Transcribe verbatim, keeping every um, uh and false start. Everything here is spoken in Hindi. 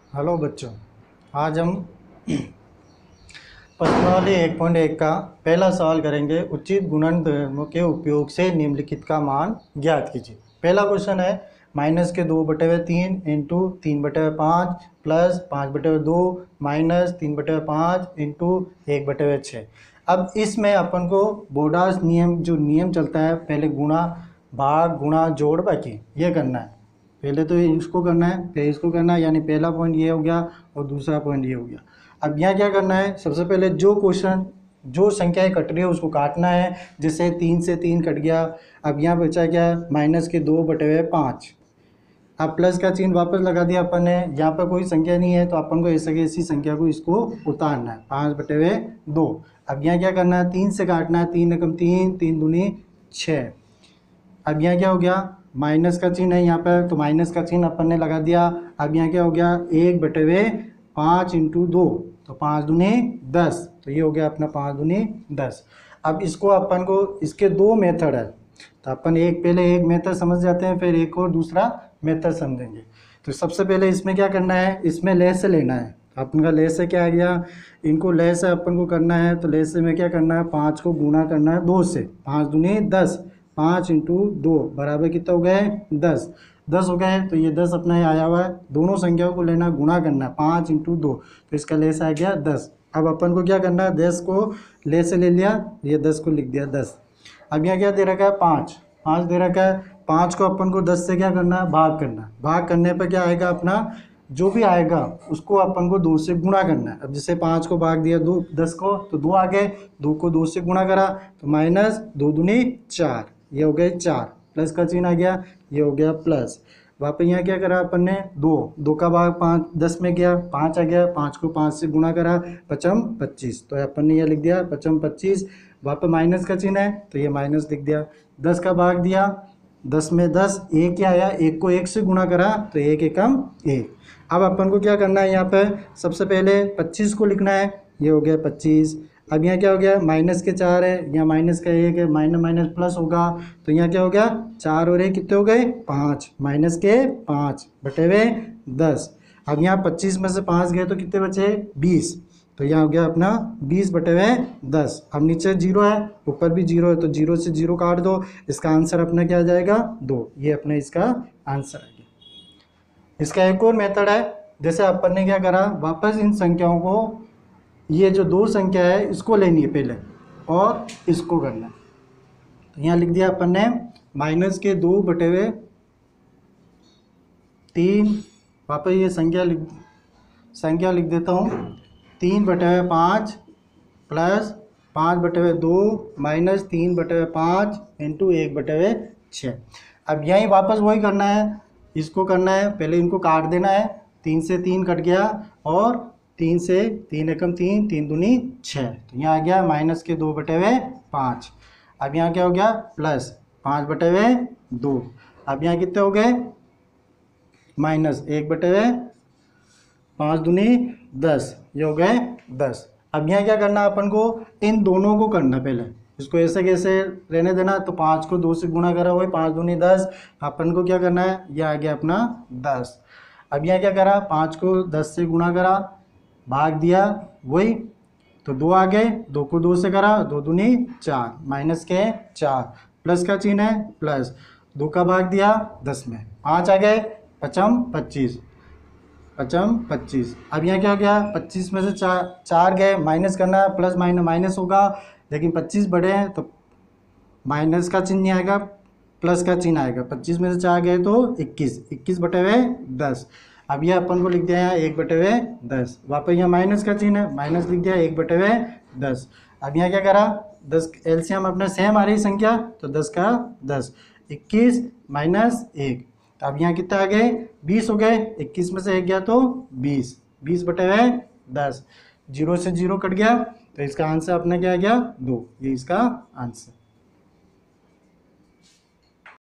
हेलो बच्चों, आज हम प्रश्नावली एक पॉइंट एक का पहला सवाल करेंगे। उचित गुणनफलों के उपयोग से निम्नलिखित का मान ज्ञात कीजिए। पहला क्वेश्चन है माइनस के दो बटे हुए तीन इंटू तीन बटे हुए पाँच प्लस पाँच बटे हुए दो माइनस तीन बटे हुए पाँच इंटू एक बटे हुए छः। अब इसमें अपन को बोडास नियम जो नियम चलता है, पहले गुणा भाग गुणा जोड़ बाकी ये करना है। पहले तो इसको करना है फिर इसको करना है, यानी पहला पॉइंट ये हो गया और दूसरा पॉइंट ये हो गया। अब यहाँ क्या करना है, सबसे पहले जो क्वेश्चन जो संख्याएं कट रही है उसको काटना है। जैसे तीन से तीन कट गया। अब यहाँ बचा क्या, माइनस के दो बटे हुए पाँच। अब प्लस का चिन्ह वापस लगा दिया अपन ने, यहाँ पर कोई संख्या नहीं है तो अपन को ऐसे के इसी संख्या को इसको उतारना है, पाँच बटे हुए दो। अब यहाँ क्या करना है, तीन से काटना है, तीन एकम तीन, तीन दूनी छः। अब यहाँ क्या हो गया, माइनस का चिन्ह है यहाँ पर तो माइनस का चिन्ह अपन ने लगा दिया। अब यहाँ क्या हो गया, एक बटे हुए पाँच इंटू दो तो पाँच दूनी दस, तो ये हो गया अपना पाँच दूनी दस। अब इसको अपन को इसके दो मेथड है तो अपन एक पहले एक मेथड समझ जाते हैं फिर एक और दूसरा मेथड समझेंगे। तो सबसे पहले इसमें क्या करना है, इसमें लेस से लेना है। अपन का लेस से क्या आ गया, इनको लेस से अपन को करना है तो लेस से में क्या करना है, पाँच को गुना करना है दो से, पाँच दूनी दस, पाँच इंटू दो बराबर कितना हो गए दस। दस हो गए तो ये दस अपना ही आया हुआ है। दोनों संख्याओं को लेना गुणा करना है, पाँच इंटू दो तो इसका लेस आ गया दस। अब अपन को क्या करना है, दस को ले से ले लिया, ये दस को लिख दिया दस। अब यहाँ क्या दे रखा है, पाँच, पाँच दे रखा है। पाँच को अपन को दस से क्या करना है, भाग करना है। भाग करने पर क्या आएगा, अपना जो भी आएगा उसको अपन को दो से गुणा करना है। अब जैसे पाँच को भाग दिया दो दस को तो दो आ गए, दो को दो से गुणा करा तो माइनस दो दूनी चार, ये हो गए चार। प्लस का चिन्ह आ गया, ये हो गया प्लस। वापस यहाँ क्या करा अपन ने, दो, दो का भाग पाँच दस में गया, पाँच आ गया, पाँच को पाँच से गुणा करा, पचम पच्चीस, तो अपन ने यह लिख दिया पचम पच्चीस। वापस माइनस का चिन्ह है तो ये माइनस लिख दिया। दस का भाग दिया, दस में दस, एक क्या आया, एक को एक से गुणा करा तो एक एकम एक। अब अपन को क्या करना है, यहाँ पर सबसे पहले पच्चीस को लिखना है, ये हो गया पच्चीस। अब यहाँ क्या हो गया, माइनस के चार है, यहाँ माइनस का एक है, माइनस माइनस प्लस होगा तो यहाँ क्या हो गया, चार और एक कितने हो गए, पाँच, माइनस के पाँच बटे हुए दस। अब यहाँ पच्चीस में से पाँच गए तो कितने बचे, बीस, तो यहाँ हो गया अपना बीस बटे हुए दस। अब नीचे जीरो है, ऊपर भी जीरो है तो जीरो से जीरो काट दो, इसका आंसर अपना क्या आ जाएगा, दो। ये अपना इसका आंसर है। इसका एक और मेथड है, जैसे अपन ने क्या करा, वापस इन संख्याओं को, ये जो दो संख्या है इसको लेनी है पहले और इसको करना है। तो यहाँ लिख दिया अपन ने माइनस के दो बटे हुए तीन, वापस ये संख्या लिख संख्या लिख देता हूँ, तीन बटे हुए पाँच प्लस पाँच बटे हुए दो माइनस तीन बटे हुए पाँच इंटू एक बटे हुए छः। अब यहीं वापस वही करना है, इसको करना है, पहले इनको काट देना है, तीन से तीन कट गया और तीन से तीन एकम तीन, तीन दूनी छः, तो यहाँ आ गया माइनस के दो बटे हुए पाँच। अब यहाँ क्या हो गया, प्लस पाँच बटे हुए दो। अब यहाँ कितने हो गए, माइनस एक बटे हुए पाँच दूनी दस, ये हो गए दस। अब यहाँ क्या करना अपन को, इन दोनों को करना, पहले इसको ऐसे कैसे रहने देना, तो पाँच को दो से गुणा करा हुआ है, पाँच दूनी दस, अपन को क्या करना है, यह आ गया अपना दस। अब यहाँ क्या करा, पाँच को दस से गुणा करा, भाग दिया वही, तो दो आ गए, दो को दो से करा, दो दूनी चार, माइनस के चार, प्लस का चिन्ह है प्लस, दो का भाग दिया दस में, पाँच आ गए, पचम पच्चीस, पचम पच्चीस। अब यहाँ क्या हो गया, पच्चीस में से चार चार गए, माइनस करना है, प्लस माइनस माइनस होगा, लेकिन पच्चीस बड़े हैं तो माइनस का चिन्ह नहीं आएगा, प्लस का चिन्ह आएगा। पच्चीस में से चार गए तो इक्कीस, इक्कीस बटे हुए दस। अब यह अपन को लिख दिया यहाँ एक बटे हुए दस, वापस यहाँ माइनस का चिन्ह है, माइनस लिख दिया एक बटे हुए दस। अब यहाँ क्या करा, दस एलसीएम अपना सेम आ रही संख्या तो दस का दस, इक्कीस माइनस एक, तो अब यहाँ कितना आ गए, बीस हो गए, इक्कीस में से एक गया तो बीस, बीस बटे हुए दस, जीरो से जीरो कट गया तो इसका आंसर अपना क्या आ गया, दो। ये इसका आंसर।